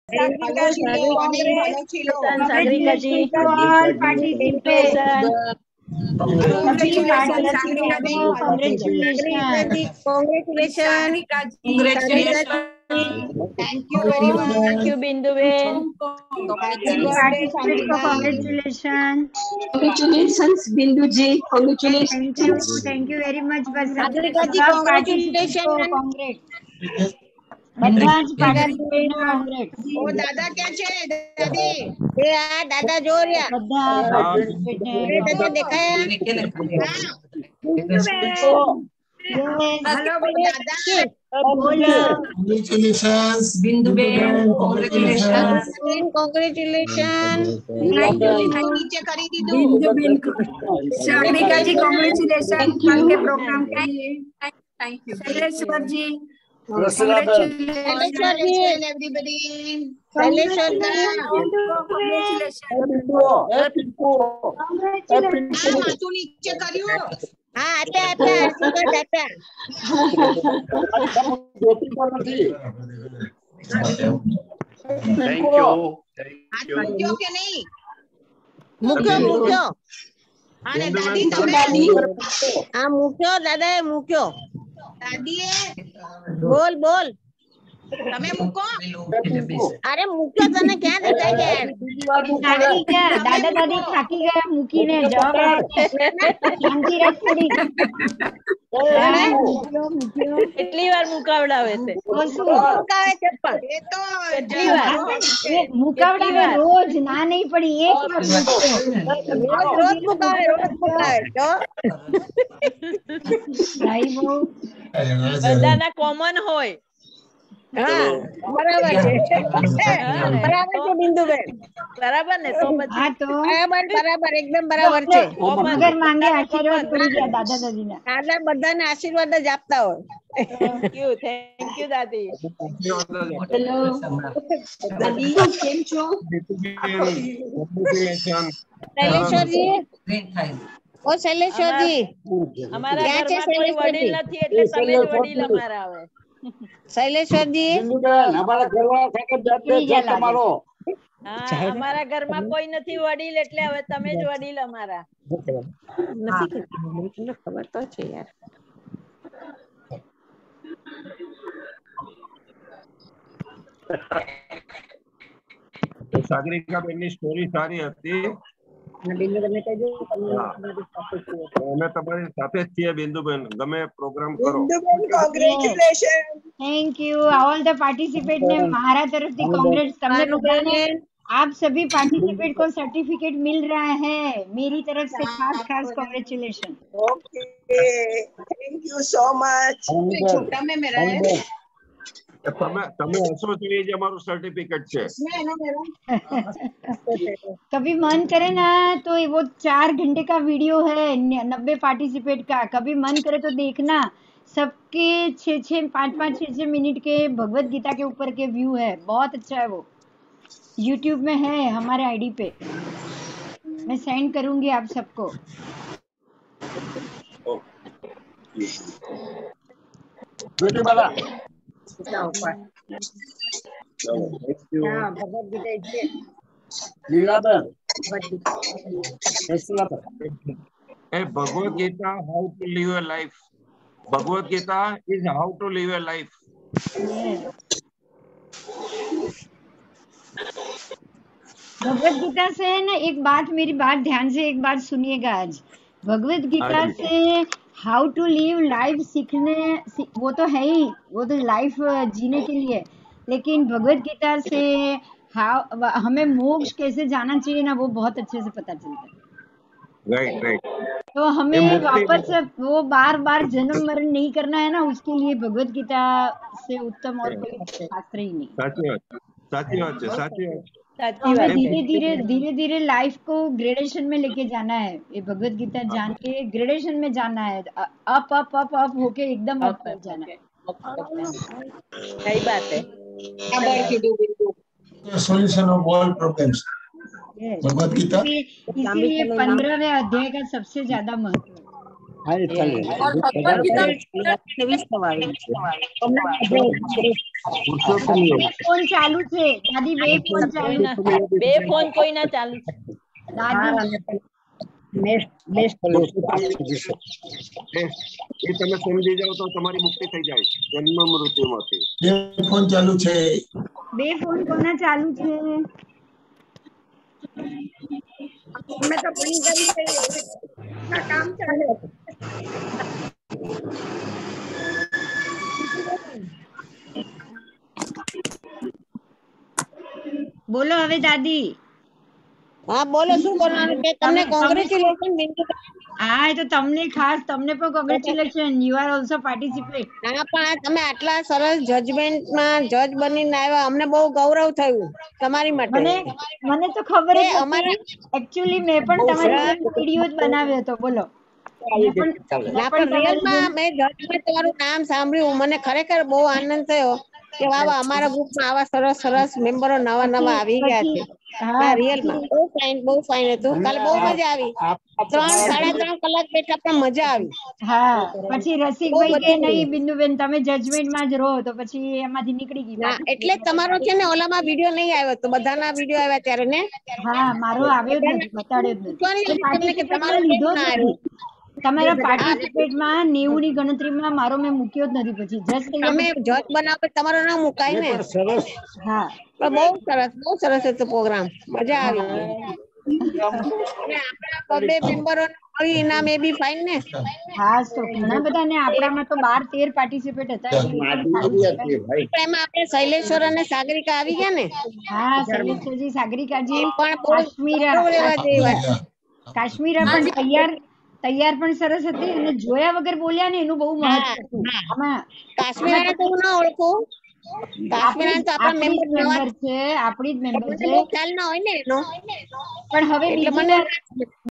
Sagarika ji all participants congratulations Thank you very much. thank you Bindu ben Congratulations, Bindu ji. Congratulations. thank you very much Sagarika ji congratulations. ઓ દાદા ક્યાં છે દાદી? એ આ દાદા જો રહ્યા. દાદા દેખાયા? હેલો દાદા. Congratulations, Bindu Ben. Congratulations. Congratulations. નીચે કરી દીધું. Bindu Ben. Sagarika ji congratulations Thank कल के you. प्रोग्राम के लिए thank you Shaileshwar ji Congratulations everybody. Shailesh da. માથું નીચે કર્યું. હા આપ્યા આશીર્વાદ આપ્યા. Thank you. હાથ મૂક્યો કે નહીં? મૂક્યો. અને દાદી તમે? હા મૂક્યો દાદાએ મૂક્યો. દાદીએ બોલ તમે મૂકો. અરે મૂક્યો તને ક્યાં દેખાય છે? દાદા દાદી થાકી ગયા મૂકીને જવાબ શાંતિ રાખ થોડી કેટલી વાર મુકાવડાવે છે મુકાવે છે પણ એ તો કેટલી વાર મુકાવડાવે રોજ ના નહીં પડી એક વાર રોજ મુકાવે તો ભાઈ બહુ બધાના કોમન હોય હા બરાબર છે બિંદુબેન બરાબર ને તો પછી હા તો બરાબર એકદમ બરાબર છે મગર માંગે આશીર્વાદ પડી ગયા દાદા દાદીના દાદા બધાને આશીર્વાદ જ આપતા હોય થેન્ક યુ દાદી હેલો દાદી કેમ છો? શૈલેશ્વરજી ઓ શૈલેશ્વરજી અમારા ઘરમાં કોઈ વડીલ નથી એટલે તમે જ વડીલ અમારા આવે શૈલેશ્વરજી અમારા ઘરમાં તમારો હા અમારા ઘરમાં કોઈ નથી વડીલ એટલે હવે તમે જ વડીલ અમારા ખબર તો છે યાર સાગરિકા બેનની સ્ટોરી સારી હતી અમે તમારી સાથે જ છીએ બિંદુબેન ગમે પ્રોગ્રામ કરો thank you all the participate ने हमारा तरफ से कांग्रेट्स तुमने बधाने आप सभी पार्टिसिपेट को सर्टिफिकेट मिल रहा है मेरी तरफ से खास congratulation okay thank you so much छोटा में मेरा है તમે હસો છો એ જ અમારું સર્ટિફિકેટ છે कभी मन करे ना तो वो 4 घंटे का वीडियो है 90 पार्टिसिपेट का कभी मन करे तो देखना सबके 5-6 मिनट के भगवत गीता के ऊपर के व्यू है बहुत अच्छा है वो YouTube में है हमारे आईडी पे मैं सेंड करूंगी आप सबको Bhagavad Gita how to live a life Bhagavad Gita is how to live a life Bhagavad Gita से ना एक बात मेरी बात ध्यान से एक बात सुनिएगा आज भगवत गीता से हाउ टू लिव लाइफ सीखने वो तो है ही वो तो लाइफ जीने के लिए लेकिन भगवत गीता से हमें मोक्ष कैसे जाना चाहिए ना वो बहुत अच्छे से पता चलता है राइट तो हमें वापस वो बार बार जन्म मरण नहीं करना है ना उसके लिए भगवत गीता से उत्तम और कोई शास्त्र ही नहीं साची बात है हमें धीरे धीरे लाइफ को ग्रेडेशन में लेके जाना है ये भगवत गीता जान के ग्रेडेशन में जाना है अप अप अप अप होके एकदम अप पर जाना है सही बात है solution of all problems Bhagavad Gita इसीलिए 15वें अध्याय का सबसे ज्यादा महत्व है और भगवत गीता 20 થવા આવી બે ફોન ચાલુ છે દાદી, બે ફોન ચાલુ છે. બે ફોન કોઈના ચાલુ છે. દાદી એ તમે સમજી જાઓ તો તમારી મુક્તિ થઈ જાય જન્મ મૃત્યુમાંથી. બે ફોન ચાલુ છે. બે ફોન કોના ચાલુ છે? અમે તો બની ગઈ છે ના કામ ચાલે. બોલો હવે દાદી. હા બોલો શું બોલવાનું છે? તમને કોંગ્રેચ્યુલેશન બિંદુ. હા, એ તો તમને ખાસ, તમને પણ congratulation, you are also participate. હા પણ તમે આટલા સરસ જજમેન્ટમાં જજ બનીને આવ્યા, અમને બહુ ગૌરવ થયું તમારી માટે. મને તો ખબર જ અમારા નથી. એકચ્યુઅલી મેં પણ તમારી વિડિયો જ બનાવ્યો હતો. બોલો. ના પણ રિયલમાં મેં જજમાં તમારું નામ સાંભળ્યું, મને ખરેખર બહુ આનંદ થયો કે વાહ અમારા ગ્રુપમાં આવા સરસ સરસ મેમ્બરો નવા નવા આવી ગયા છે. હા રિયલમાં બહુ ફાઇન હતું. કાલે બહુ મજા આવી. 3-3.5 કલાક બેઠા પણ મજા આવી. હા, પછી રસિકભાઈ કે નહીં બિંદુબેન તમે જજમેન્ટમાં જ રહો, તો પછી એમાંથી નીકળી ગઈ. ના એટલે તમારો છે ને ઓલામાં વિડિયો નહીં આવ્યો તો બધાના વિડિયો આવ્યા ત્યારે ને. હા, મારો આવ્યો જ નથી, બતાડ્યો જ નથી. તમારો લીધો જ નથી. તમારા પાર્ટિસિપેટમાં 90 ની ગણતરીમાં મારો મેં મૂક્યો જ નથી. પછી તમે જજ બનાવો તમારો નામ મુકાય ને. હા, બહુ સરસ હતો પ્રોગ્રામ, મજા આવી. અને આપણા બે મેમ્બરો ઇનામ એ બી ફાઇન ને. હા, તો ઘણા બધા ને આપણામાં તો 12-13 પાર્ટિસિપેટ હતા. એમાં આપણે શૈલેશ્વર અને સાગરિકા આવી ગયા ને. હા, શૈલેશ્વરજી, સાગરિકાજી, પણ કાશ્મીરા પણ તૈયાર પણ સરસ હતી અને જોયા વગર બોલ્યા ને એનું બહુ મહત્વ હતું. આમાં કાશ્મીરાને તો હું ના ઓળખું. કાશ્મીરાને તો આપણા મેમ્બર છે, આપણી જ મેમ્બર છે, ખ્યાલ ના હોય ને એનો. પણ હવે એટલે મને